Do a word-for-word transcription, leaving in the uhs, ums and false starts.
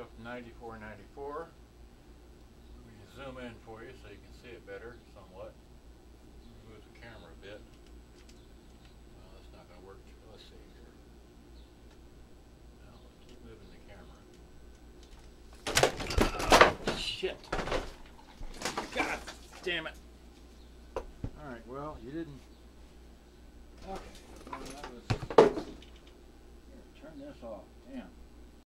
up ninety-four ninety-four. Let me zoom in for you so you can see it better somewhat. Move the camera a bit. Well, that's not going to work. Let's see here. Now, let's keep moving the camera. Oh, shit. God damn it. Alright, well, you didn't. Okay. Well, that was. Here, turn this off.